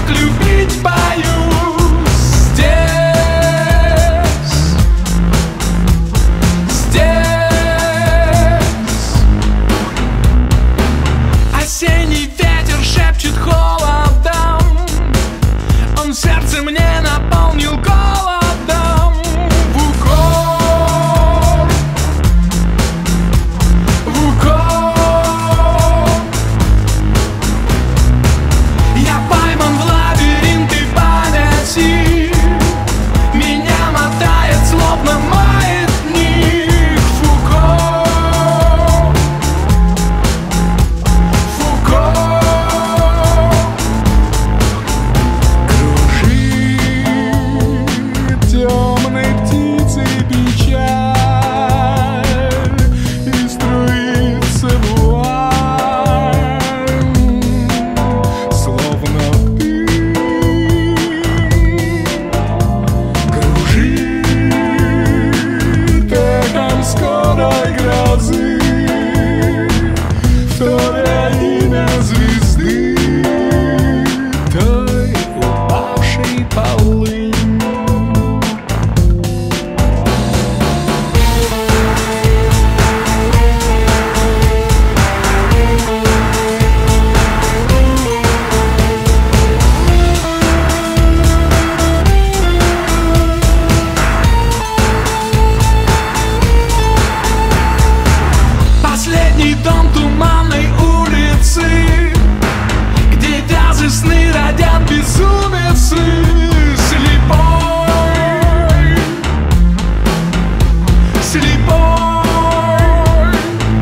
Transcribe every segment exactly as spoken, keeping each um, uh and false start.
как любить боюсь. Здесь, здесь осенний ветер шепчет холодом, он сердце мне наполнил голодом. В укор, в укор я пойман в лабиринты памяти, меня мотает словно маятник. Фуко, Фуко кружит темной птицей печаль и струится вуаль, словно дым. Кружит эхом скорой грозы, вторя имя звезды, той упавшей полынь. Последний дом туманной улицы, где вязы сны родят безумицы. Слепой, слепой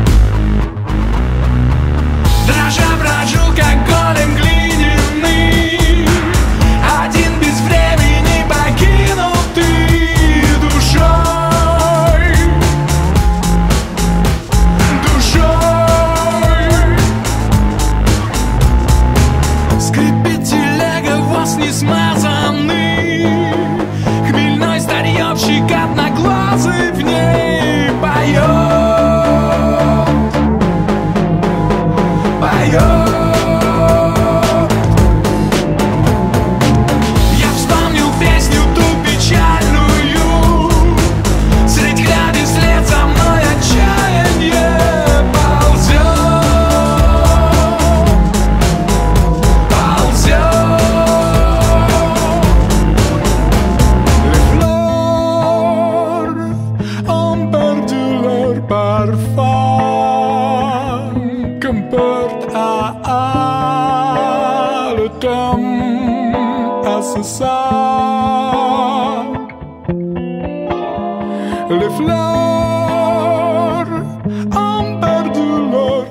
дрожа брожу, как голем глиняный, один без времени покинутый душой, душой. Скрипит телега, воз не смазанный, хмельной старьевщик одноглазый в ней поет, поет. Я вспомнил песню ту печальную, средь гряди след за мной отчаяние ползет, ползет. Les fleurs ont perdu leur parfum, qu'importe à, à le temps à ce ça. Les fleurs ont perdu leur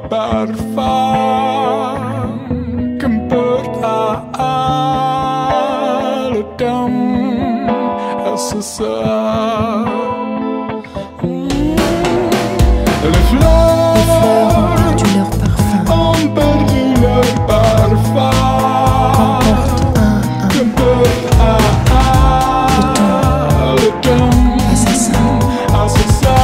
parfum, qu'importe à, à le temps à ce ça. Les fleurs Du leur parfum ont perdu leur parfum, qu'importe à, à le temps assassin. assassin.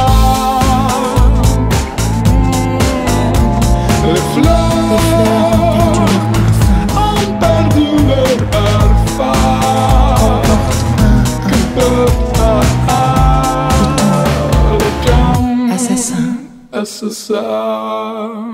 Les fleurs ont perdu leur parfum, qu'importe à, à le temps Assassin. assassin.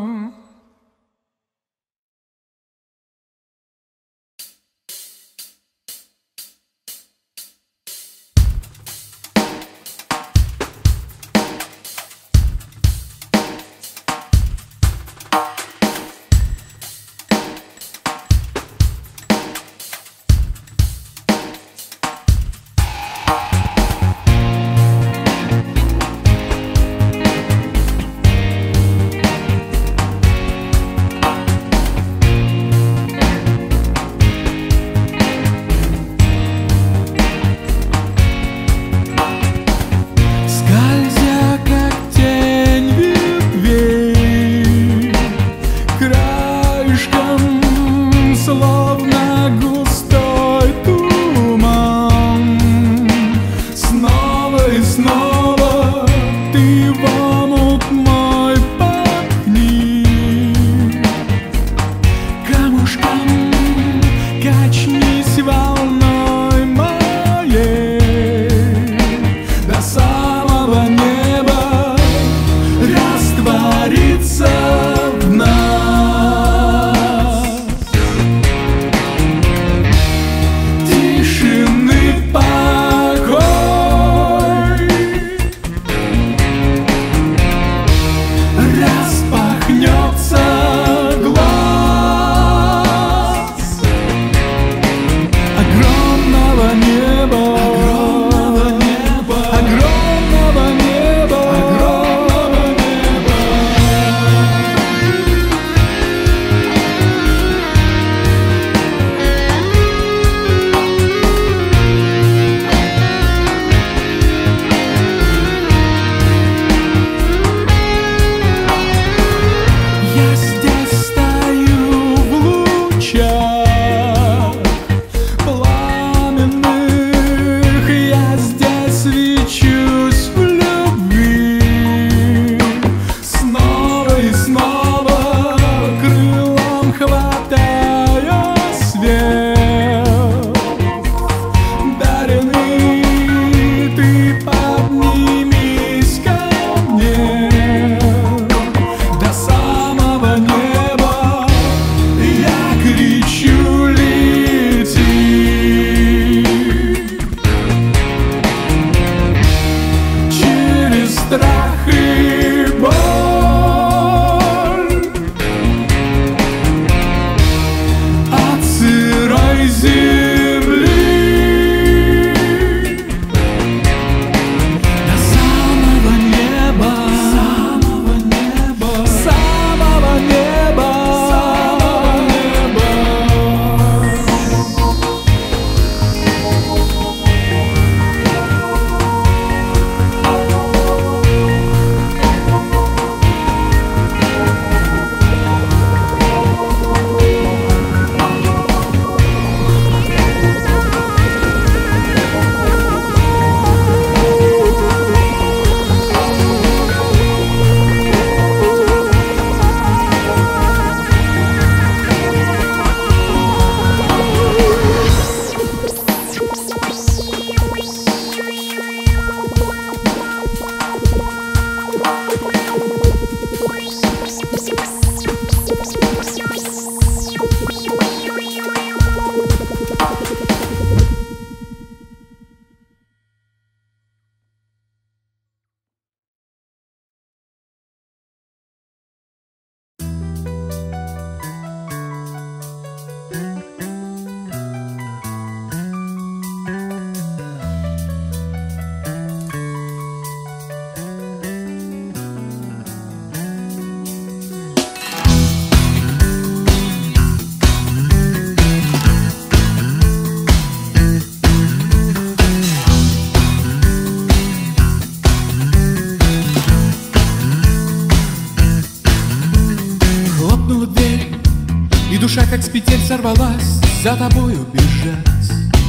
метель сорвалась за тобою бежать.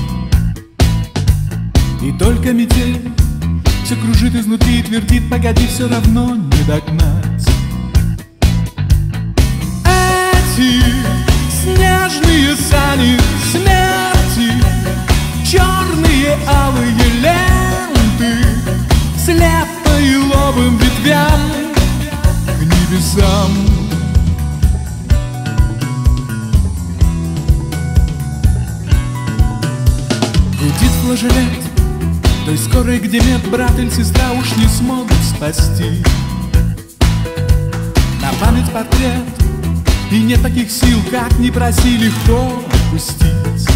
И только метель все кружит изнутри и твердит: погоди, все равно не догнать. Эти снежные сани смерти, черные алые ленты, вслед по еловым ветвям к небесам. Гудит флажолет той скорой, где медбрат или сестра уж не смогут спасти. На память портрет, и нет таких сил, как ни проси, легко отпустить.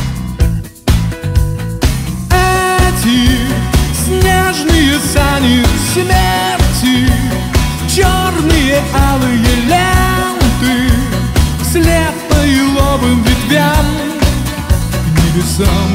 Эти снежные сани смерти, черные алые ленты, вслед по еловым ветвям к небесам.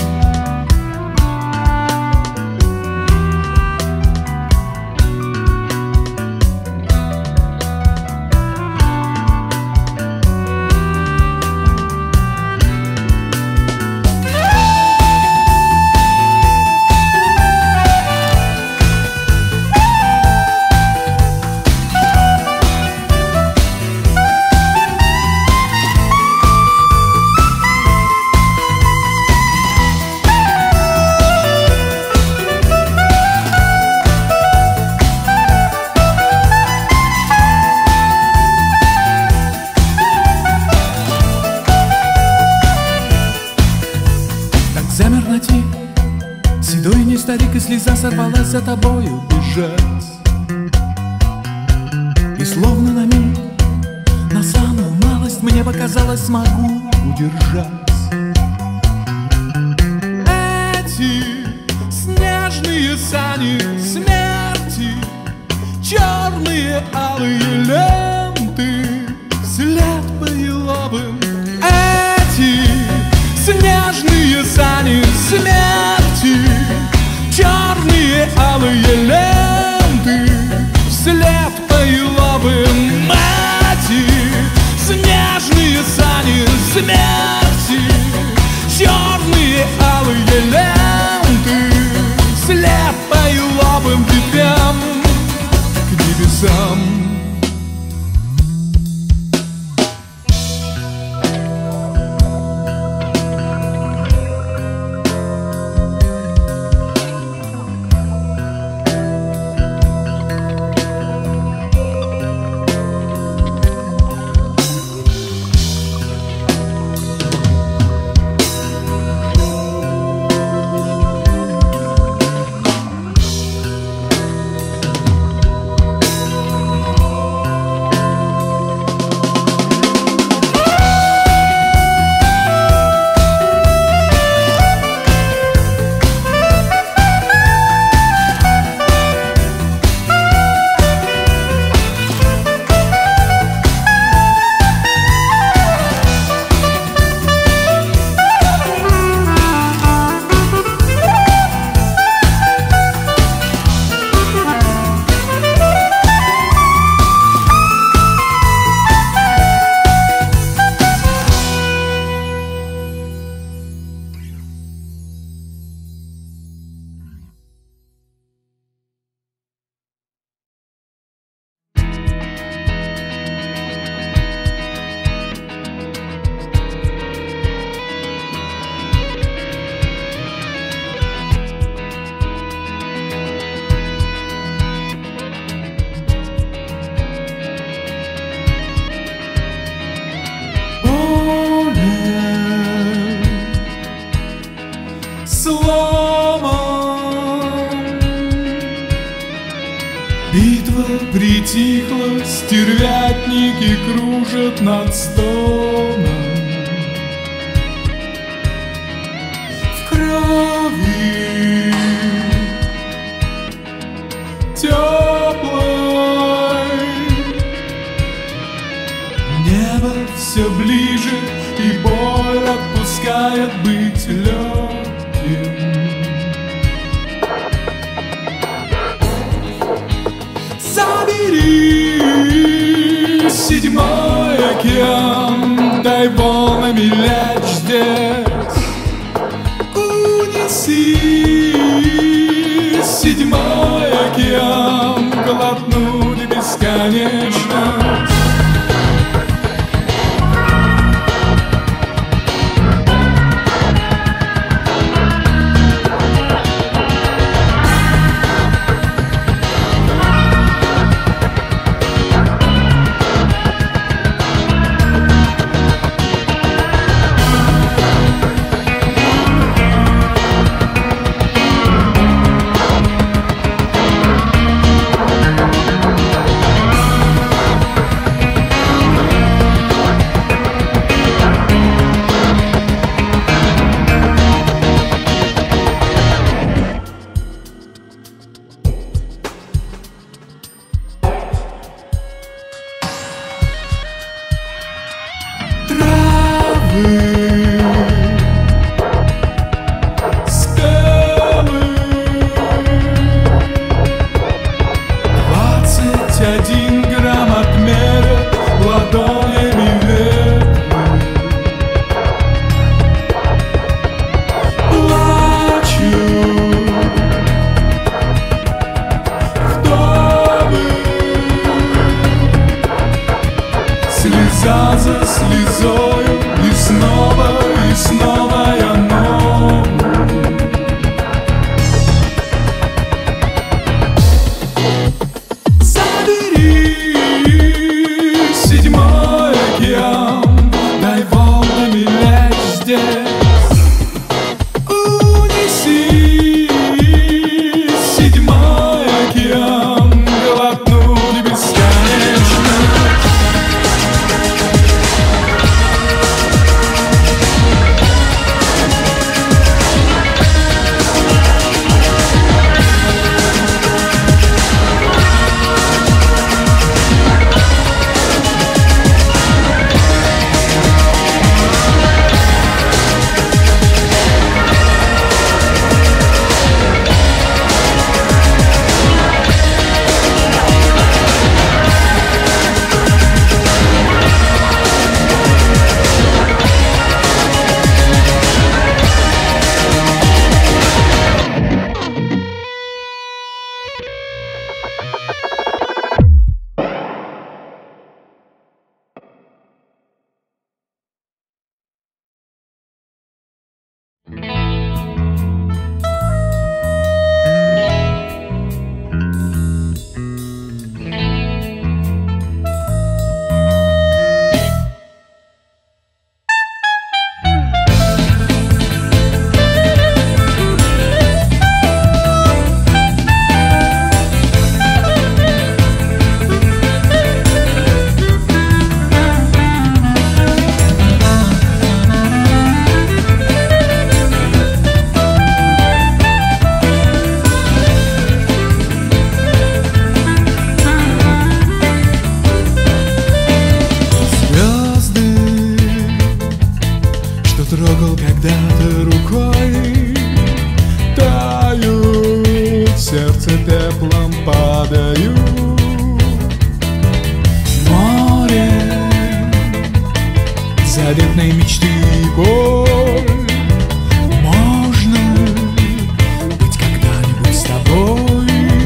Замер на тик, седой не старик, и слеза сорвалась за тобою бежать. И словно на миг, на самую малость, мне показалось, смогу удержать. Эти снежные сани смерти, черные алые ленты, вслед по еловым. Эти снежные сани смерти, черные алые ленты, вслед по еловым. Эти снежные сани смерти, черные алые ленты, вслед по еловым ветвям к небесам. Битва притихла, стервятники кружат над стоном. В крови теплой небо все ближе, и боль отпускает быть легким. Забери седьмой океан, дай волнами лечь здесь. Унеси седьмой океан, глотнуть бесконечность. Один грамм отмерят ладонями ветры. Плачут вдовы, слеза за слезою, и снова, и снова я новый. Седьмой океан, дай волнами лечь здесь. Унеси седьмой океан, глотнуть бесконечно. Трогал когда-то рукой, тают, сердце пеплом падают. Море заветной мечты и боль. Можно быть когда-нибудь с тобой.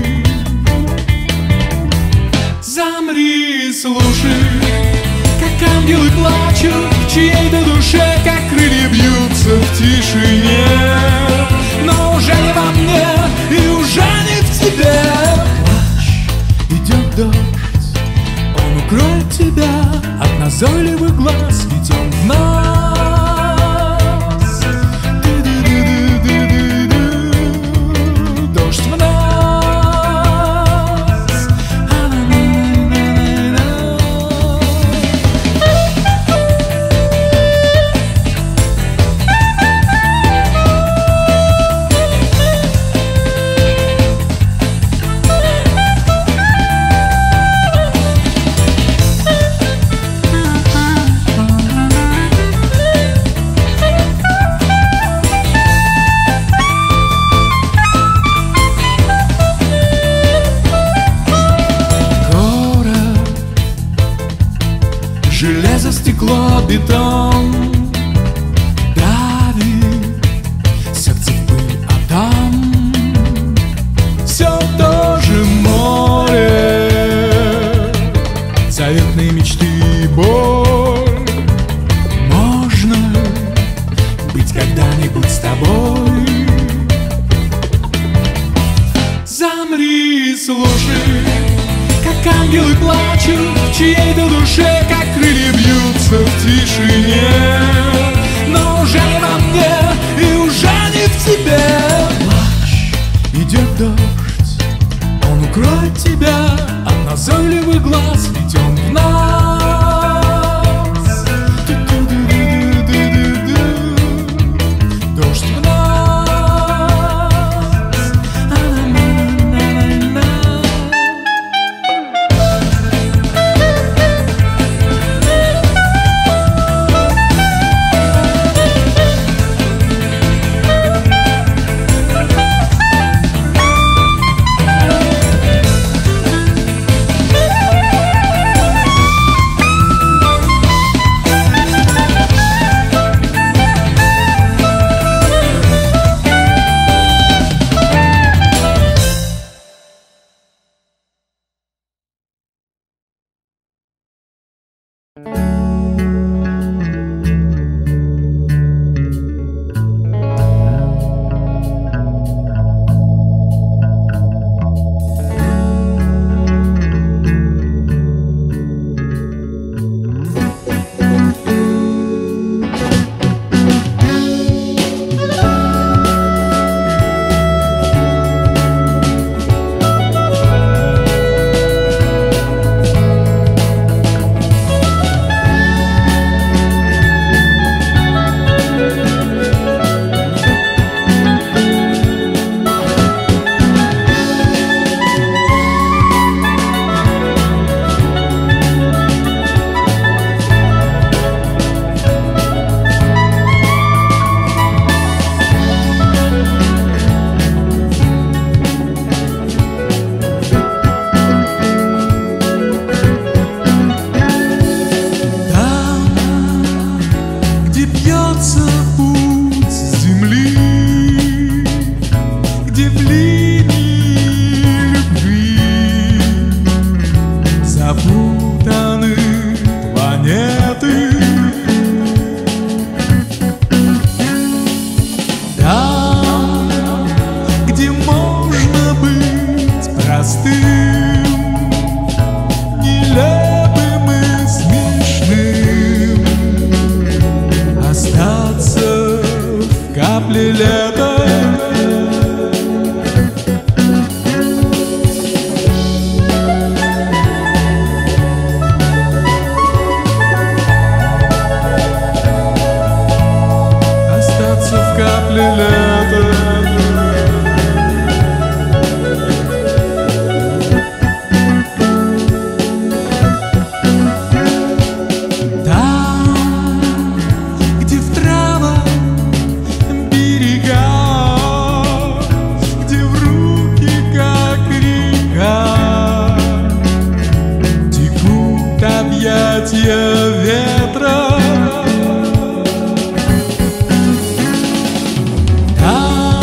Замри, слушай, как ангелы плачут в чьей-то душе, как крылья бьются в тишине. Но уже не во мне и уже не в тебе. Плачь, идет дождь, он укроет тебя от назойливых глаз, ведь он в нас. Ду-ду-ду-ду-ду-ду. Дождь в нас. слушай, как ангелы плачут в чьей-то душе, как крылья бьются в тишине. Но уже не во мне и уже не в тебе. Плачь, идет дождь, он укроет тебя от назойливых глаз, ведь он в нас. Дождь в нас. Ветра.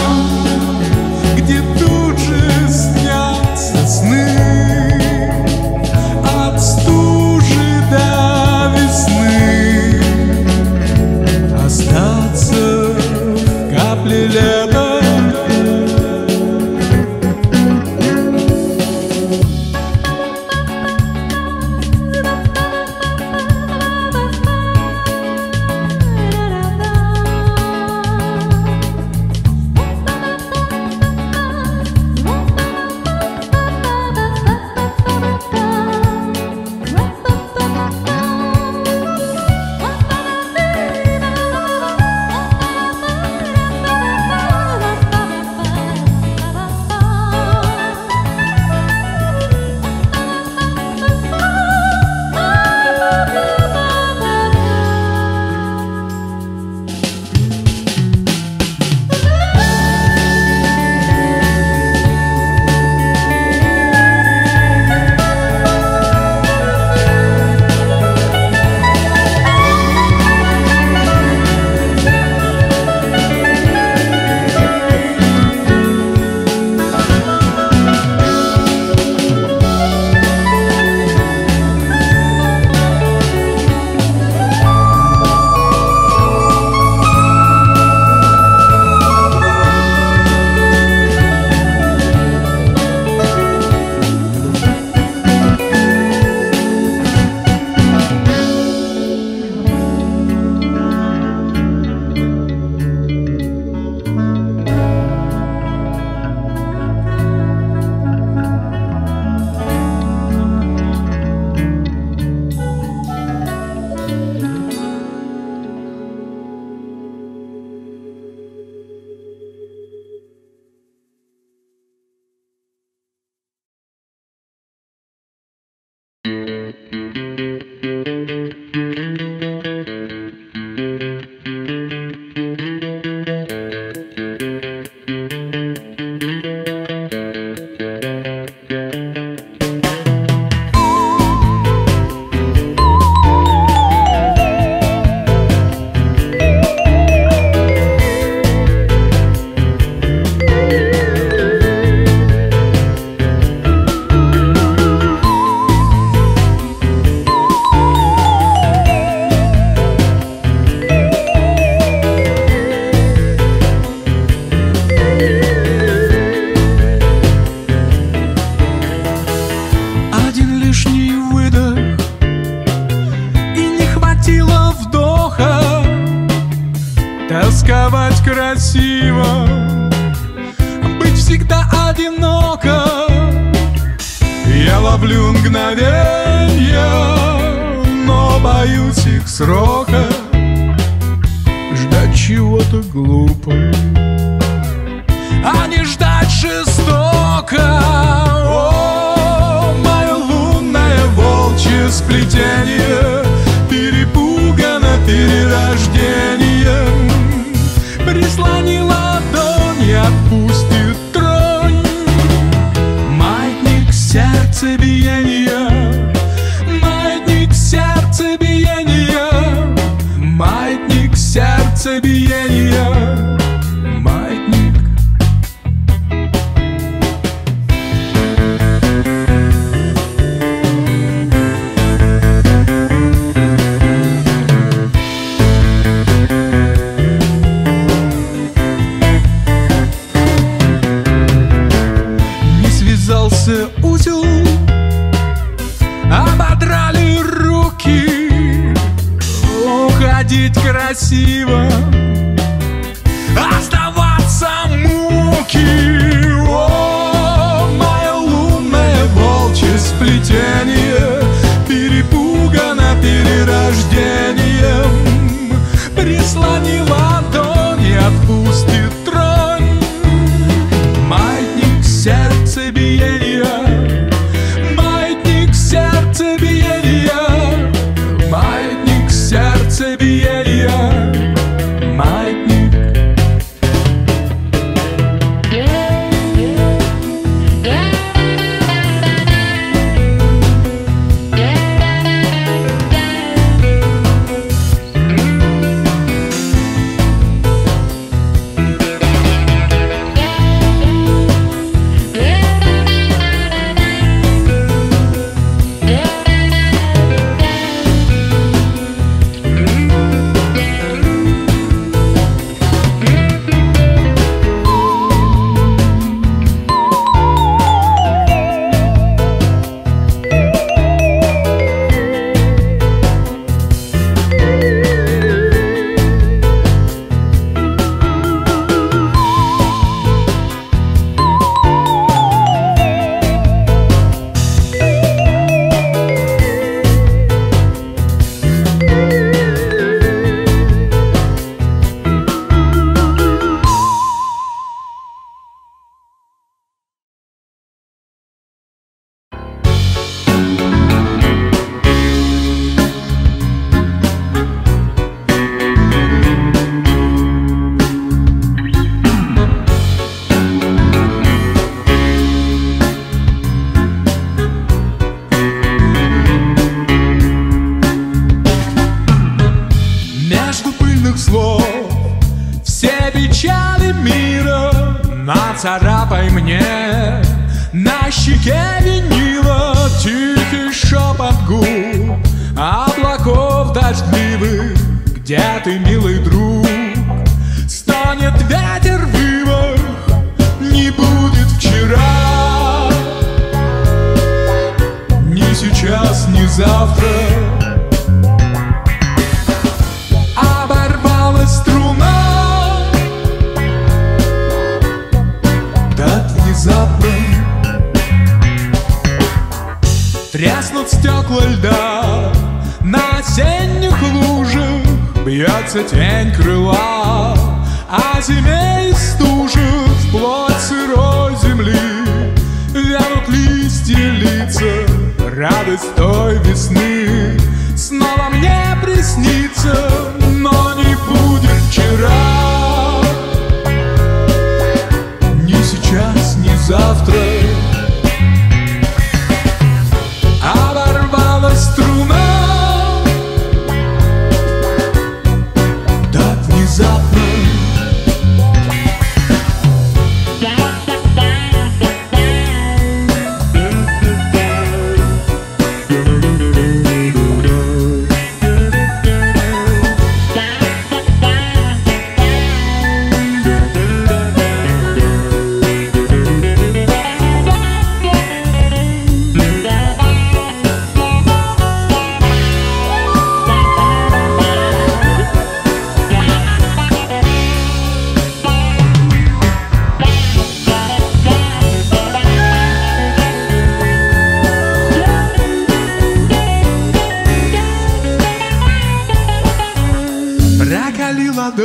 Тосковать красиво, быть всегда одиноко. Я ловлю мгновенья, но боюсь их срока. Ждать чего-то глупо, а не ждать жестоко. О, мое лунное волчье сплетение перепугано перерождением. Прислони ладонь и отпустит тронь. Маятник сердцебиения, маятник сердцебиения, маятник сердцебиения, маятник. Узел, ободрали руки. Уходить красиво, оставаться муки. О, мое лунное волчье сплетение перепугано перерождением. Прислони ладонь и отпустит тронь. Маятник сердцебиения, маятник сердцебиения, маятник сердцебиения, маятник. Слов все печали мира нацарапай мне на щеке винила. Тихий шепот губ облаков дождливых. Где ты, милый друг? Станет ветер вывах, не будет вчера, ни сейчас, ни завтра. Струна так внезапно. Треснут стекла льда на осенних лужах. Бьется тень крыла, а зиме и стужах вплоть сырой земли вянут листья лица. Радость то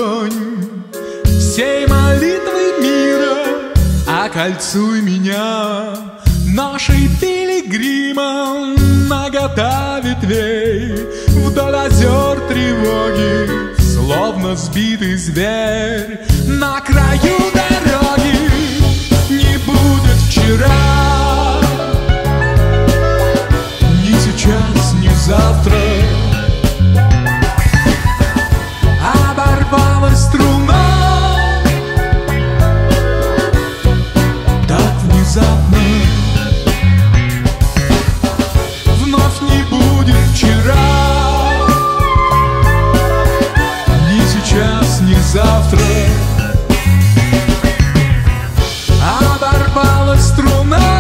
огонь всей молитвы мира, окольцуй меня ношей пилигрима, нагота ветвей вдоль озер тревоги, словно сбитый зверь на краю дороги. Не будет вчера, ни сейчас, ни завтра. Оборвалась струна так внезапно. Вновь не будет вчера, ни сейчас, ни завтра. Оборвалась струна.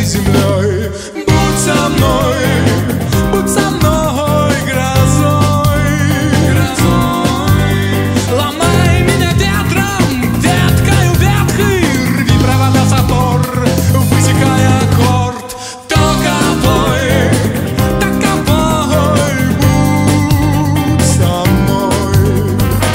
землей. Будь со мной, будь со мной грозой, грозой. Ломай меня ветром, веткою ветхой, рви провода с опор, высекая аккорд. Таковой, таковой будь со мной.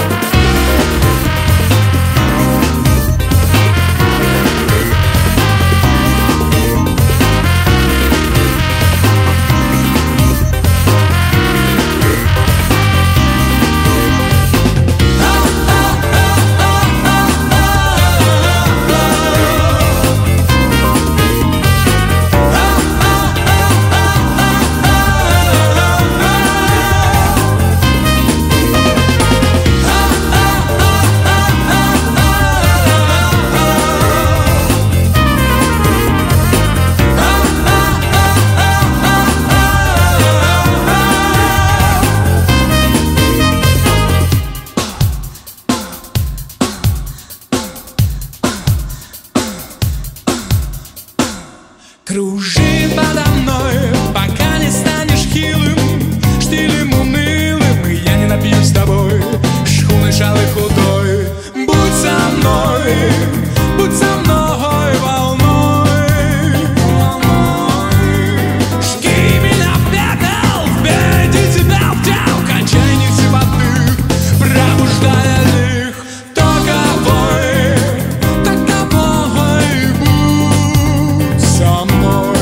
Кружи подо мной, пока не станешь хилым, штилем унылым, и я не напьюсь с тобой шхуной шалой худой. Будь со мной, будь со мной волной, волной. Жги меня в пепел, вбейте тебя в тел, кончай несипотных, пробуждая их. Таковой, таковой будь со мной.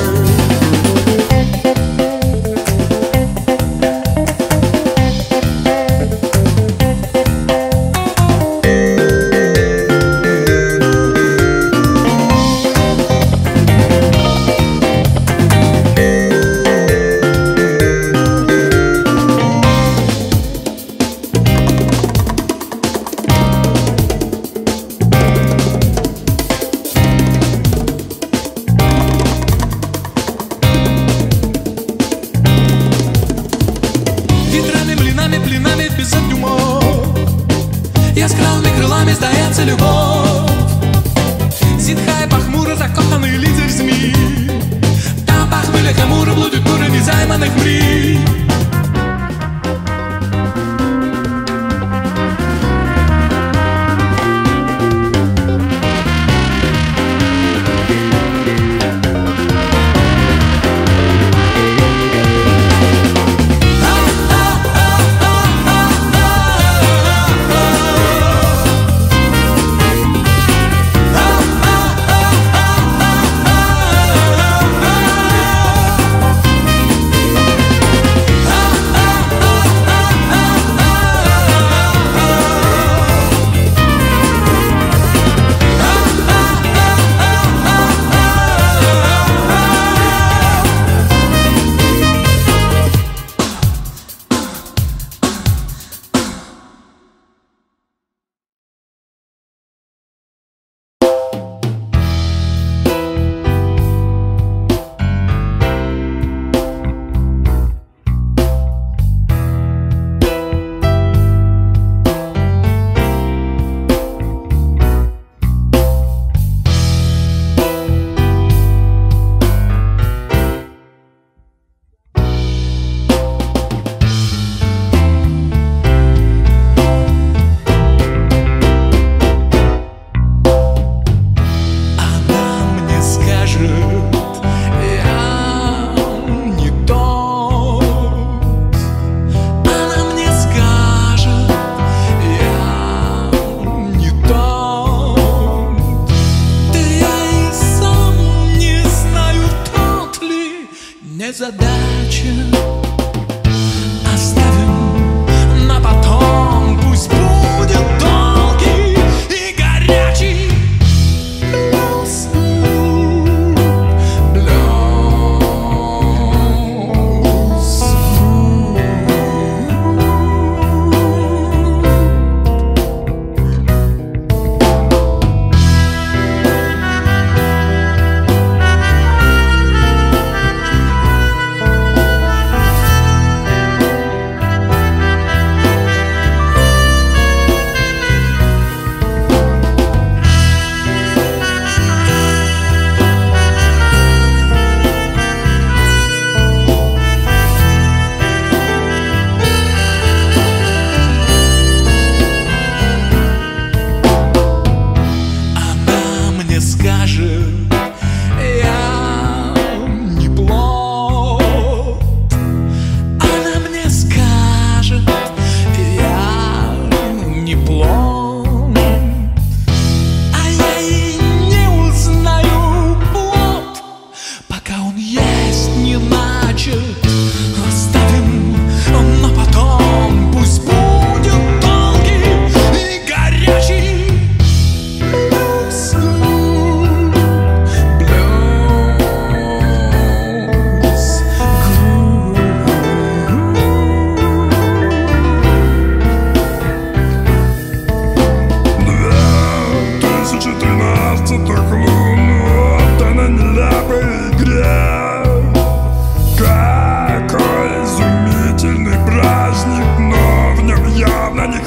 Ветрами, блинами, блинами без обдумов яскравыми крылами сдается любовь. Зитхая похмуро закоханный лидер змей, там похмелье хмуро блудит буря незайманных мрий.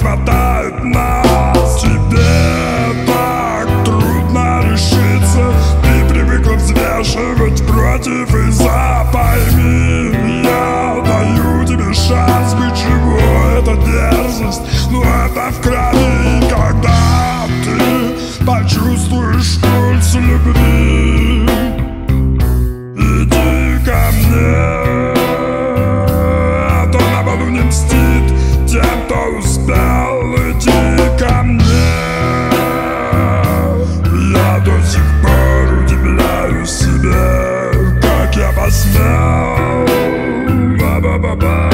хватает нас. Тебе так трудно решиться, ты привыкла взвешивать против и за. Пойми, я даю тебе шанс быть живой. Это дерзость, но это в крови. Когда ты почувствуешь пульс любви, иди ко мне. А то на балу не мстит тем, кто успел. Иди ко мне. Я до сих пор удивляю себя, как я посмел. Ба-ба-ба-ба.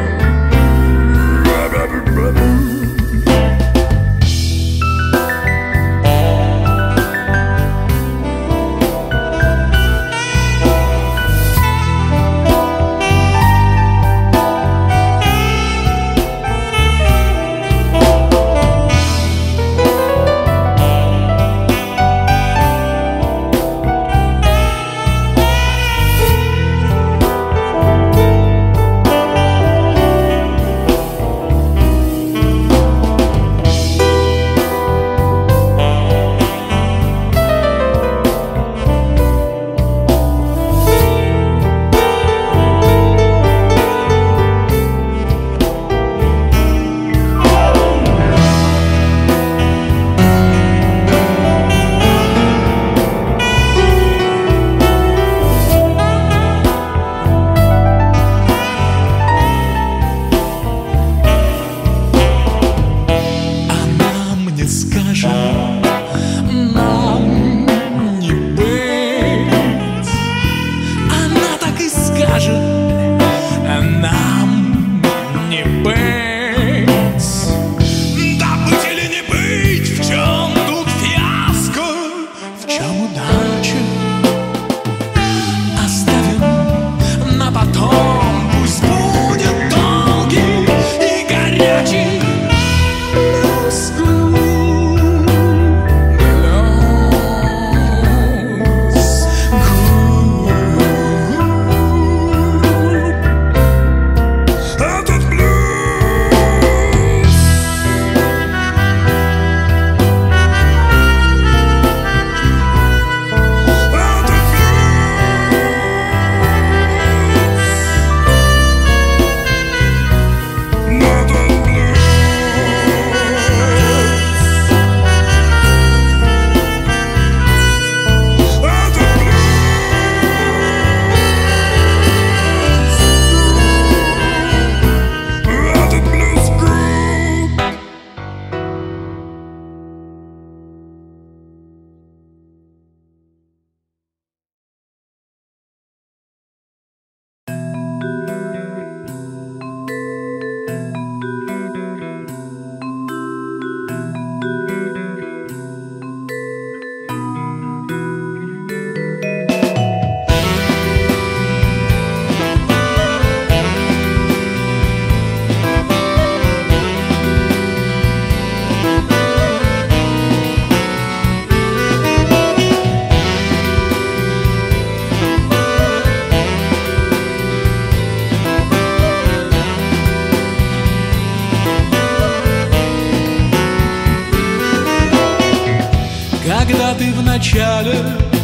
Когда ты в начале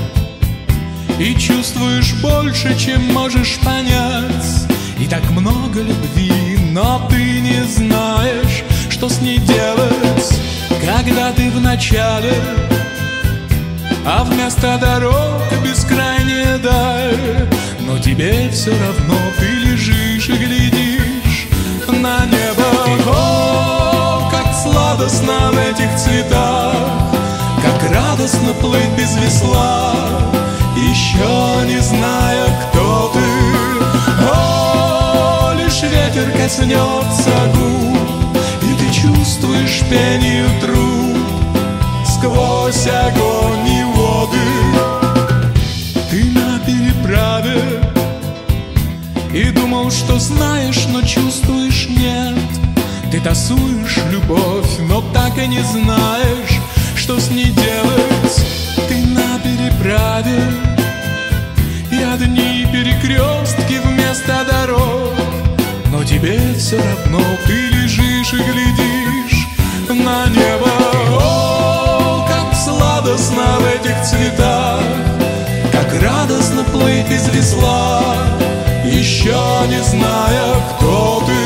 и чувствуешь больше, чем можешь понять, и так много любви, но ты не знаешь, что с ней делать. Когда ты в начале, а вместо дорог бескрайняя даль, но тебе все равно, ты лежишь и глядишь на небо. О, как сладостно в этих цветах, как радостно плыть без весла, еще не зная, кто ты. О, лишь ветер коснется губ, и ты чувствуешь пению труб сквозь огонь и воды. Ты на переправе и думал, что знаешь, но чувствуешь нет. Ты тасуешь любовь, но так и не знаешь, что с ней делать. Ты на переправе, и одни перекрестки вместо дорог, но тебе все равно, ты лежишь и глядишь сладостно в этих цветах, как радостно плыть без весла, еще не зная, кто ты.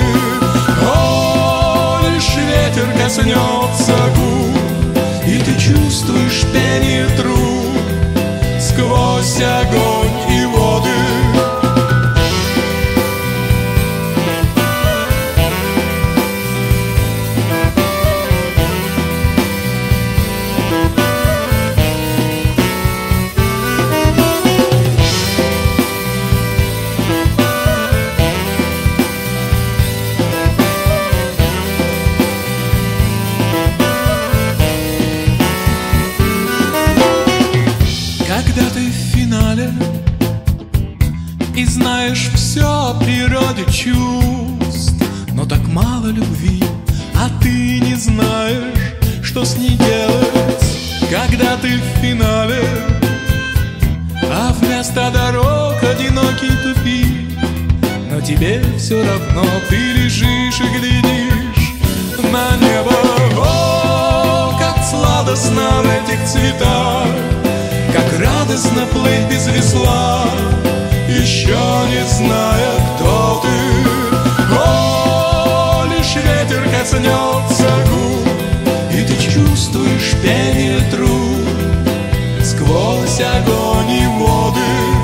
О, лишь ветер коснется губ, и ты чувствуешь пение труб сквозь огонь и воды. Когда ты в финале и знаешь все о природе чувств, но так мало любви, а ты не знаешь, что с ней делать. Когда ты в финале, а вместо дорог одинокий тупик, но тебе все равно, ты лежишь и глядишь на небо. О, как сладостно в этих цветах, как радостно плыть без весла, еще не зная, кто ты. О, лишь ветер коснется губ, и ты чувствуешь пение труб сквозь огонь и воды.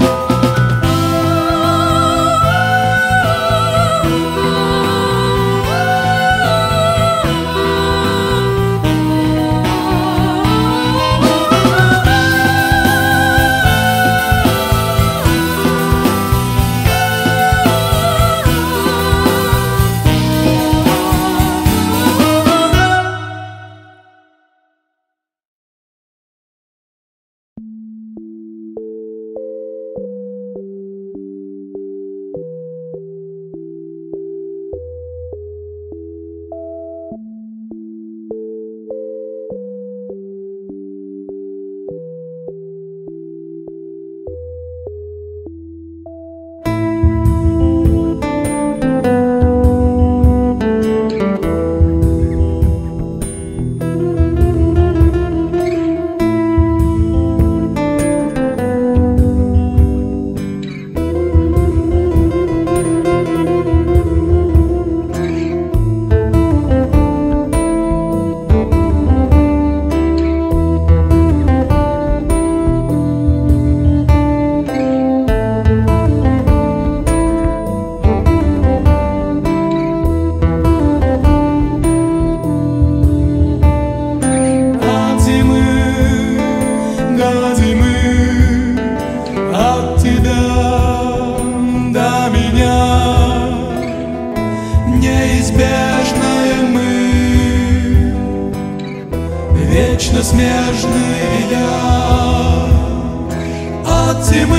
Вечно смежные я, от зимы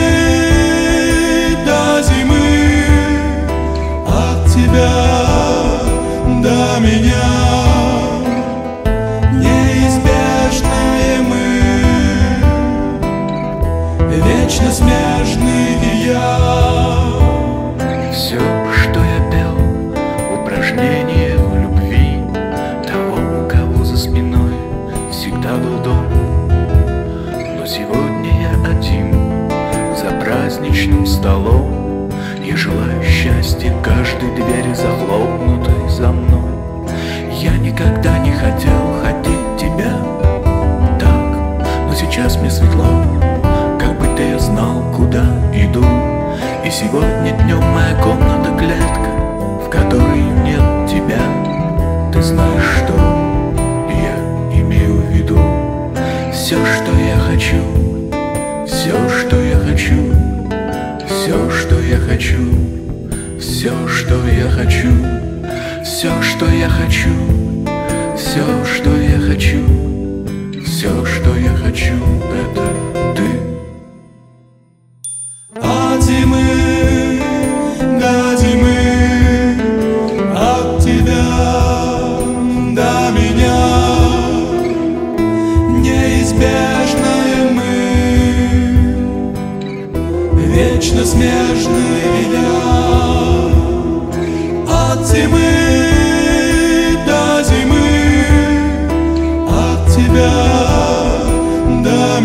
до зимы, от тебя до меня. Неизбежные мы, вечно смежные я. Все, что я пел, упражнение в любви того, у кого за спиной всегда был дом. Но сегодня я один за праздничным столом. Я желаю счастья каждой двери, захлопнутой за мной. Я никогда не хотел хотеть тебя так, но сейчас мне светло, как будто я знал, куда иду. И сегодня днем моя комната клетка, в которой нет тебя. Ты знаешь, что я имею в виду. Все, что я хочу, все, что я хочу, все, что я хочу, все, что я хочу, все, что я хочу, все, что я хочу, все, что я хочу, это ты. От зимы до зимы, от тебя до меня. Неизбежные мы, вечно смежные я. От зимы до зимы, от тебя до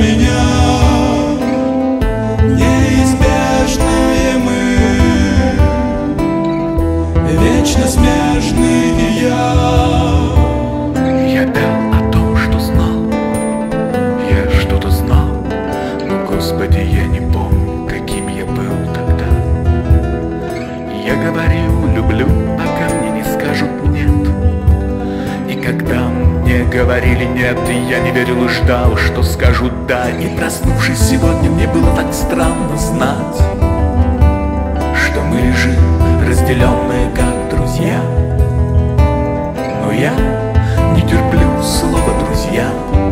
Я пел о том, что знал, я что-то знал, но, Господи, я не помню, каким я был тогда. Я говорил, люблю, пока мне не скажут нет. И когда мне говорили нет, я не верил и ждал, что скажут да. И проснувшись сегодня, мне было так странно знать, что мы лежим, разделенные как друзья. Но я не терплю слова «друзья».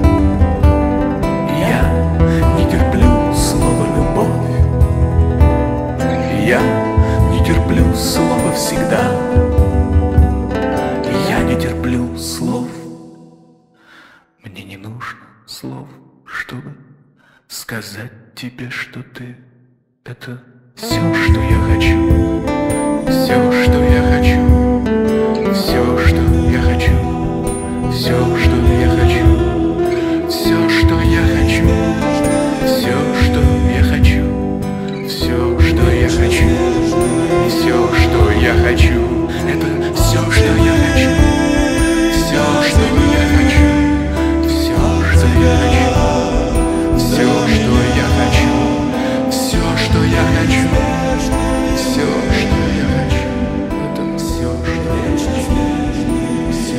Я не терплю слова «любовь». Я не терплю слова «всегда». Я не терплю слов. Мне не нужно слов, чтобы сказать тебе, что ты — это все, что я хочу. Все, что я хочу. Все, что я хочу. Все, что я хочу. Все, что я хочу. Все, что я хочу. Все, что я хочу. И все, что я хочу. Это все, что я хочу. Все, что я хочу. Все, что я хочу. Все, что я хочу. Все, что я хочу. Все, что я хочу. Это все, что я хочу. Все,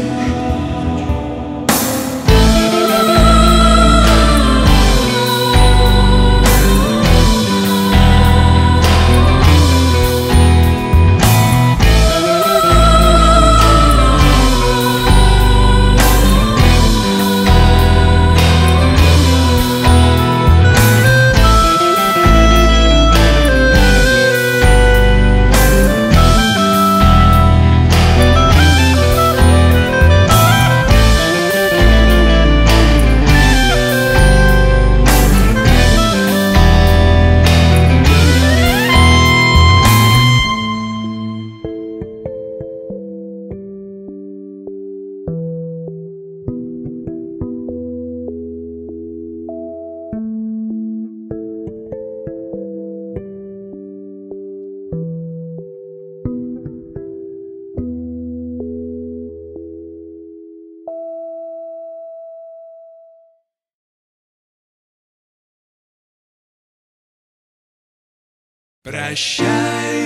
Прощай,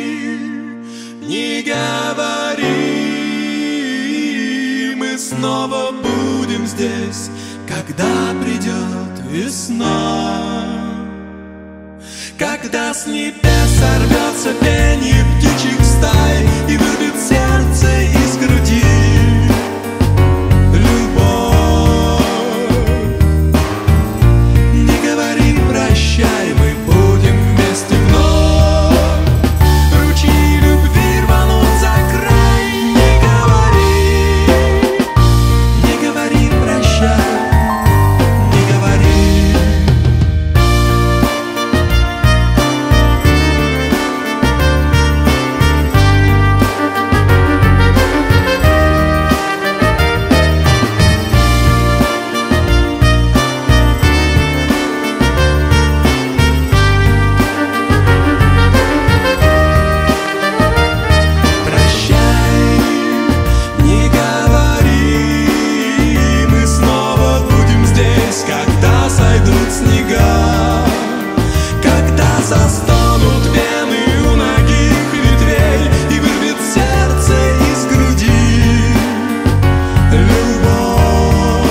не говори, мы снова будем здесь, когда придет весна. Когда с небес сорвется пенье птичьих стай и вырвет сердце из груди любовь. Не говори прощай, мы будем вместе вновь. Ручьи любви рванут за край. Не говори, не говори прощай, не говори. Застонут вены у ногих ветвей и вырвет сердце из груди любовь.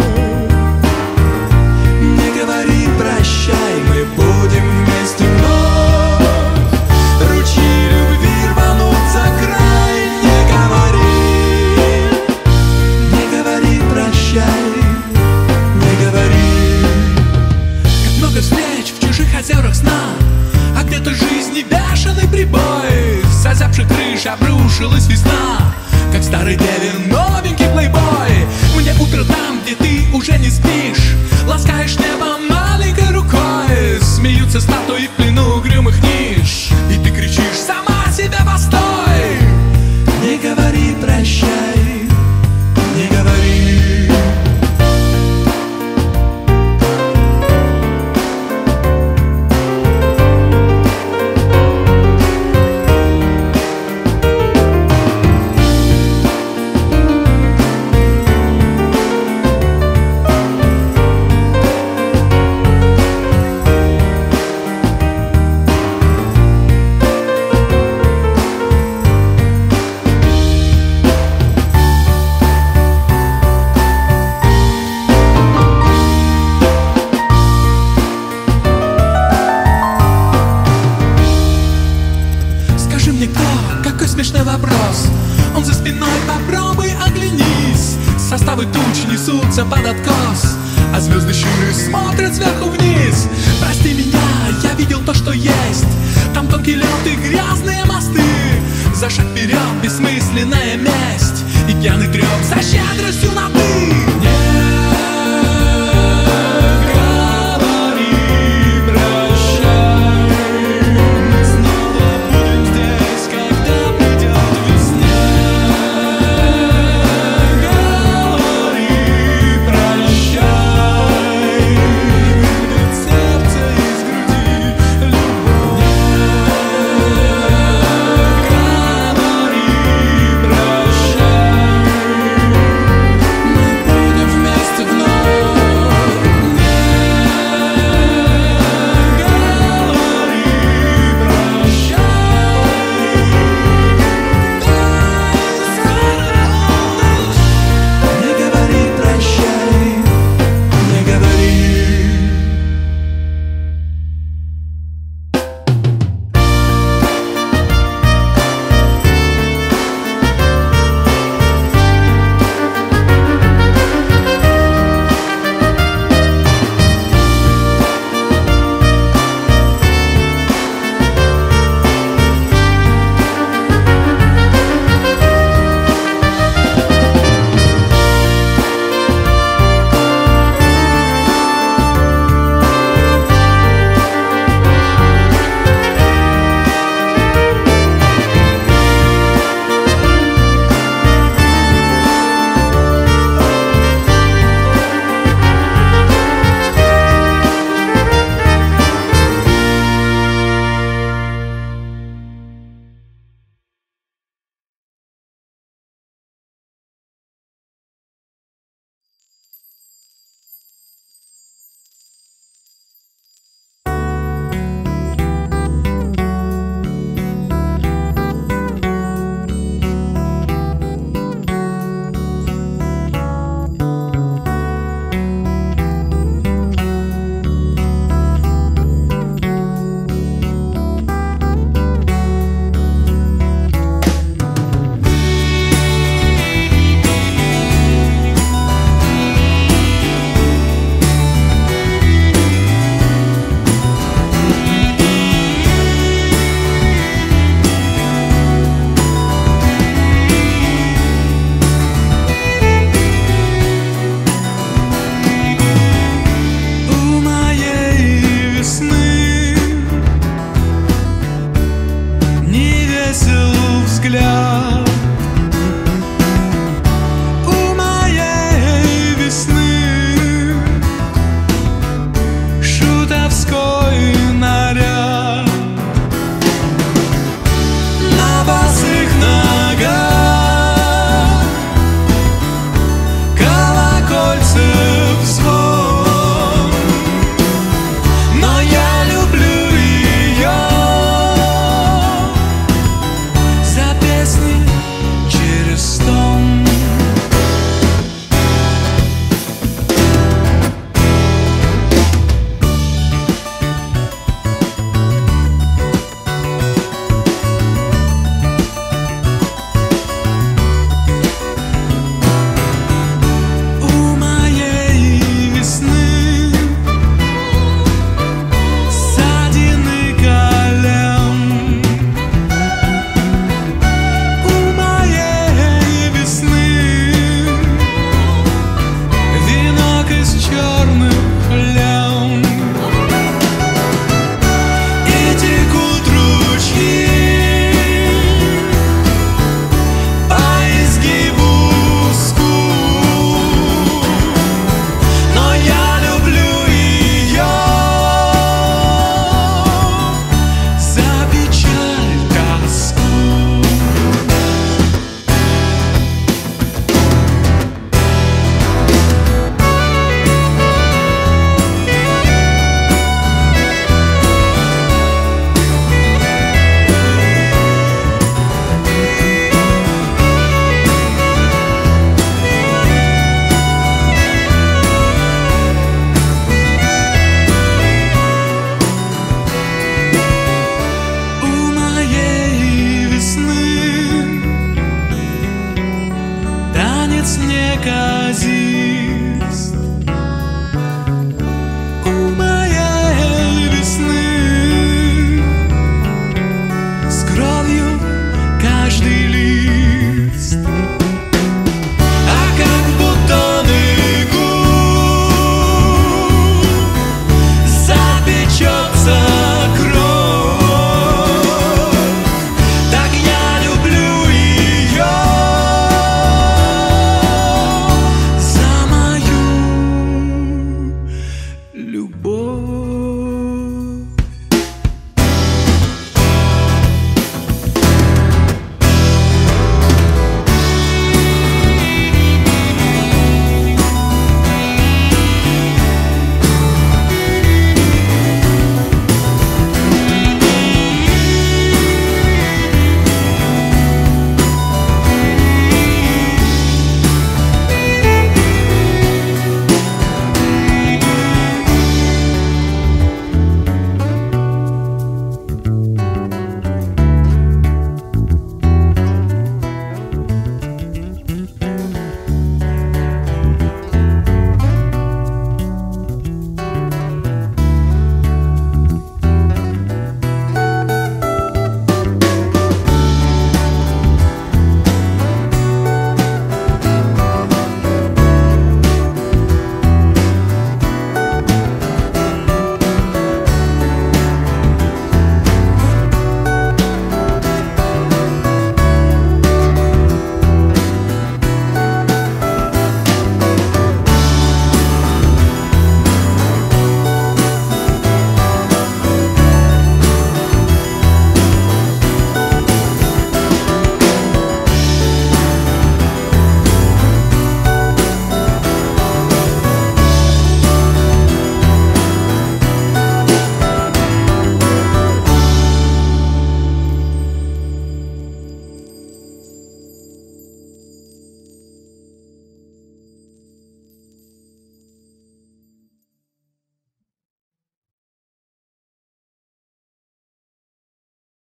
Не говори прощай, мы будем вместе вновь. Ручьи любви рванут за край. Не говори, не говори прощай, не говори. Как много встреч в чужих озерах сна, а где-то жизни бешеный прибой. С озябших крыш обрушилась весна, как старый деве новенький плейбой. Мне утро там, где ты уже не спишь, ласкаешь небо маленькой рукой. Смеются статуи в плену угрюмых ниш, и ты кричишь сама себе постой. Не говори прощай, не говори. рвутся под откос, а звезды щурясь смотрят сверху вниз. Прости меня, я видел то, что есть. Там тонкий лед и грязные мосты. За шаг вперед бессмысленная месть и пьяный треп за щедростью на ты.